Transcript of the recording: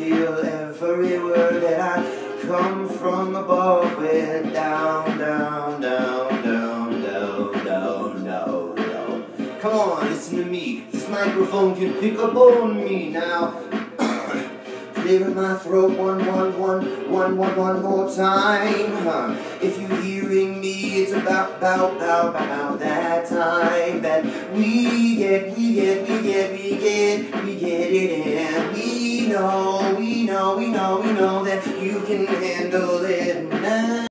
feel every word that I come from above. We're down, down, down, down, down, down, down, down. Come on, listen to me. This microphone can pick up on me now. Clear my throat one more time. If you're hearing me, it's about that time that we get it, and we know that you can handle it now.